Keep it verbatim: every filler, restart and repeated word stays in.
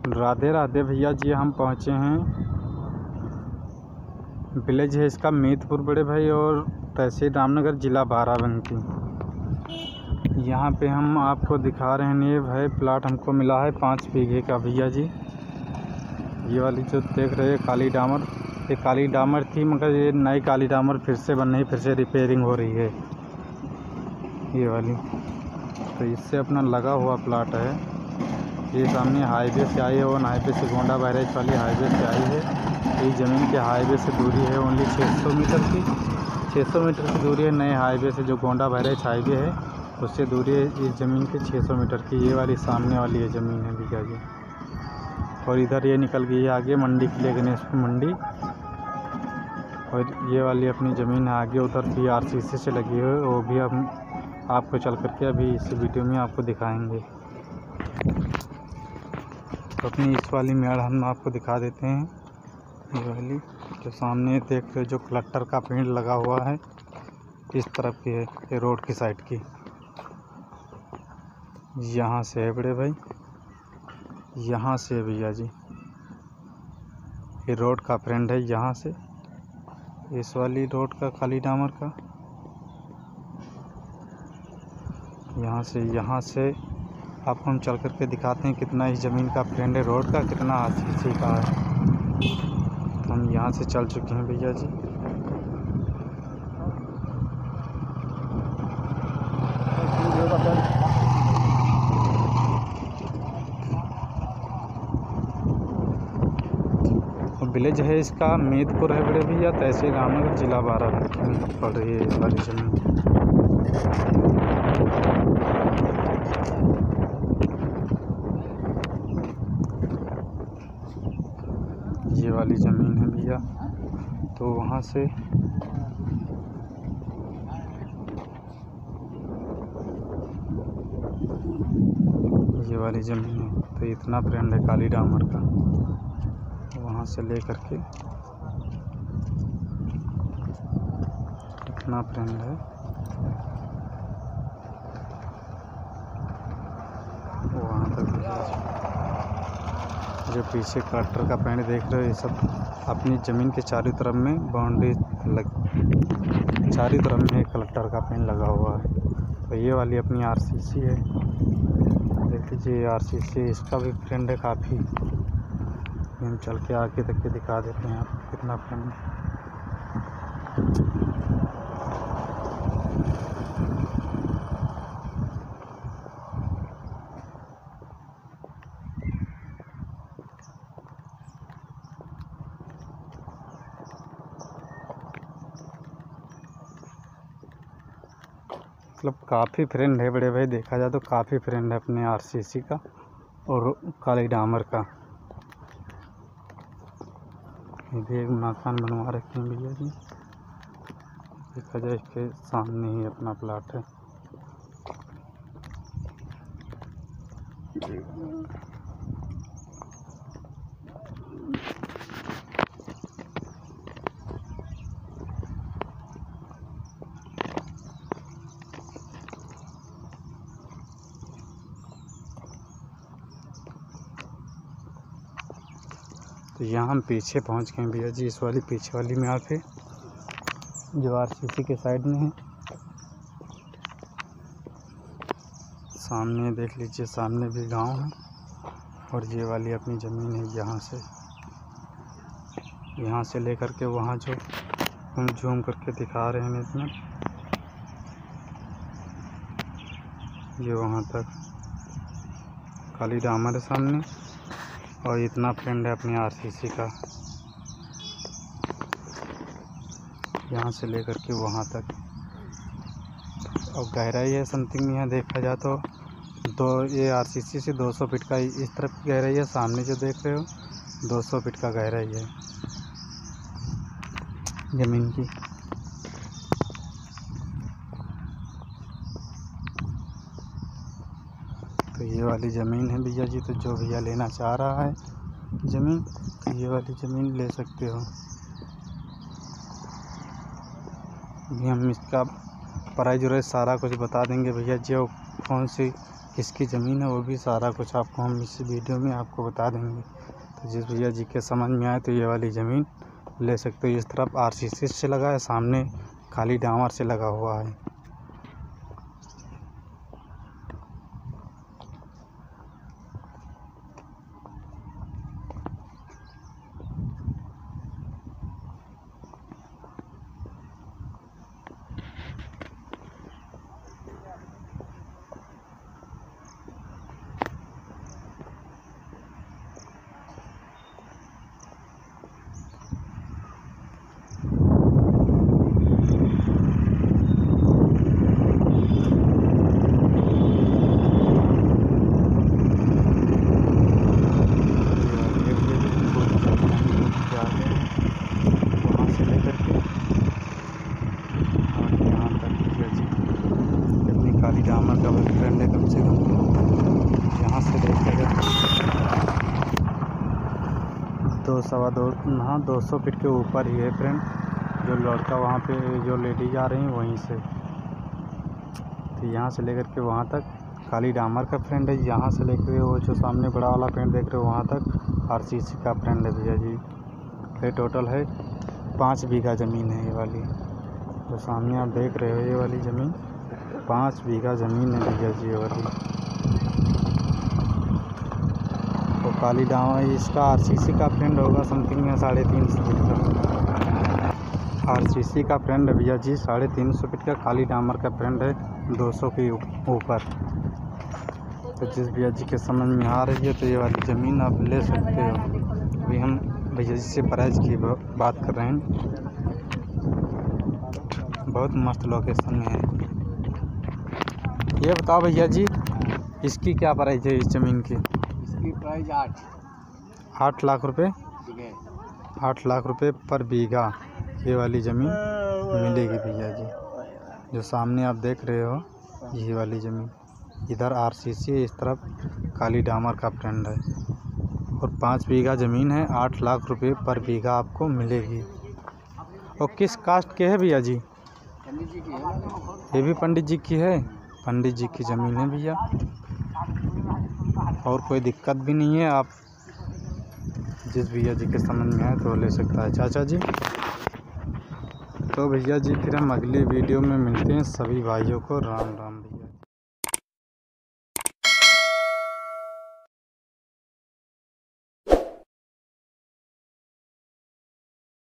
राधे राधे भैया जी, हम पहुँचे हैं। विलेज है इसका मीतपुर बड़े भाई और तहसील रामनगर, ज़िला बाराबंकी। यहाँ पे हम आपको दिखा रहे हैं। ये भाई प्लाट हमको मिला है पाँच बीघे का भैया जी। ये वाली जो देख रहे हैं काली डामर, ये काली डामर थी, मगर ये नई काली डामर फिर से बन रही, फिर से रिपेयरिंग हो रही है ये वाली। तो इससे अपना लगा हुआ प्लाट है। ये सामने हाईवे से आई है, वन हाईवे से गोंडा बैरेज वाली हाईवे से आई है। ये ज़मीन के हाईवे से दूरी है ओनली छः सौ मीटर की छः सौ मीटर की दूरी है। नए हाईवे से जो गोंडा बैरेज हाईवे है उससे दूरी है इस ज़मीन की छः सौ मीटर की। ये वाली सामने वाली ये ज़मीन है भैया जी। और इधर ये निकल गई है आगे मंडी के लिए, गणेशपुर मंडी। और ये वाली अपनी ज़मीन है आगे, उधर भी आरसीसी से लगी है, वो भी हम आपको चल करके अभी इस वीडियो में आपको दिखाएंगे। तो अपनी इस वाली मेड़ हम आपको दिखा देते हैं। ये वाली जो सामने देख रहे जो कलेक्टर का पेड़ लगा हुआ है, इस तरफ की है, ये रोड की साइड की। यहाँ से है बड़े भाई, यहाँ से भैया जी ये रोड का फ्रेंड है। यहाँ से इस वाली रोड का काली डामर का, यहाँ से यहाँ से आपको हम चल करके दिखाते हैं कितना इस ज़मीन का फ्रेंड है रोड का, कितना आरसीसी का है। तो हम यहाँ से चल चुके हैं भैया जी। विलेज है इसका मीतपुर है बड़े भैया, तहसील रामनगर, ज़िला बाराबंकी में पड़ रही है इस वाली ज़मीन। ये वाली ज़मीन है भैया। तो वहाँ से ये वाली ज़मीन है। तो इतना फ्रेंड है काली डामर का, वहाँ से ले करके इतना फ्रेंड है। वहाँ तक जो पीछे कलेक्टर का पेड़ देख रहे हो, ये सब अपनी ज़मीन के चारों तरफ में बाउंड्री लग चारों तरफ में कलेक्टर का पेड़ लगा हुआ है। तो ये वाली अपनी आरसीसी है, देख लीजिए आरसीसी, इसका भी फ्रेंड है काफ़ी। हम चल के आगे तक के दिखा देते हैं आपको कितना फ्रेंड है। मतलब काफ़ी फ्रेंड है बड़े भाई, देखा जाए तो काफ़ी फ्रेंड है अपने आरसीसी का और काली डामर का। ये भी एक मकान बनवा रखे हैं भैया जी, देखा जाए इसके सामने ही अपना प्लाट है। तो यहाँ हम पीछे पहुँच गए भैया जी, इस वाली पीछे वाली में आके जो आरसीसी के साइड में है। सामने देख लीजिए, सामने भी गांव है। और ये वाली अपनी ज़मीन है। यहाँ से यहाँ से लेकर के वहाँ जो हम जूम करके दिखा रहे हैं इसमें, ये वहाँ तक काली डामर है सामने। और इतना फ्रेंड है अपनी आरसीसी का, यहाँ से लेकर के वहाँ तक। और गहराई है समथिंग, यहाँ देखा जाए तो दो ये आरसीसी से दो सौ फीट का इस तरफ की गहराई है। सामने जो देख रहे हो दो सौ फीट का गहराई है ज़मीन की। तो ये वाली ज़मीन है भैया जी। तो जो भैया लेना चाह रहा है ज़मीन, तो ये वाली ज़मीन ले सकते हो। भी हम इसका प्राइस और सारा कुछ बता देंगे भैया जी, और कौन सी किसकी ज़मीन है वो भी सारा कुछ आपको हम इस वीडियो में आपको बता देंगे। तो जिस भैया जी के समझ में आए तो ये वाली ज़मीन ले सकते हो। इस तरफ आरसीसी से लगा है, सामने काली डामर से लगा हुआ है। काली डामर का फ्रेंड है कम से कम यहाँ से लेकर दो सवा दो हाँ दो सौ फीट के ऊपर ही है फ्रेंड। जो लड़का वहाँ पे जो लेडी जा रही हैं वहीं से, तो यहाँ से लेकर के वहाँ तक काली डामर का फ्रेंड है। यहाँ से लेकर वो जो सामने बड़ा वाला फ्रेंड देख रहे हो वहाँ तक आरसीसी का फ्रेंड है भैया जी। ये टोटल है पाँच बीघा ज़मीन है। ये वाली जो सामने आप देख रहे हो ये वाली ज़मीन पाँच बीघा ज़मीन है भैया जी। ये वाली तो काली डामर इसका आरसीसी का फ्रेंड होगा समथिंग में साढ़े तीन सौ फीट का आरसीसी का फ्रेंड है भैया जी। साढ़े तीन सौ फीट का काली डामर का फ्रेंड है दो सौ के ऊपर। तो जिस भैया जी के समझ में आ रही है तो ये वाली ज़मीन आप ले सकते हो। अभी हम भैया जी से प्राइस की बात कर रहे हैं। बहुत मस्त लोकेशन में है। ये बताओ भैया जी इसकी क्या प्राइस है इस ज़मीन की? इसकी प्राइस आठ आठ लाख रुपए आठ लाख रुपए पर बीघा ये वाली ज़मीन मिलेगी भैया जी। जो सामने आप देख रहे हो ये वाली ज़मीन, इधर आरसीसी है, इस तरफ काली डामर का फ्रेंड है और पाँच बीघा ज़मीन है। आठ लाख रुपए पर बीघा आपको मिलेगी। और किस कास्ट के है भैया जी? पंडित जी की है। ये भी पंडित जी की है। पंडित जी की ज़मीन है भैया और कोई दिक्कत भी नहीं है। आप जिस भैया जी के समझ में आए तो ले सकता है चाचा जी। तो भैया जी फिर हम अगली वीडियो में मिलते हैं। सभी भाइयों को राम राम भैया।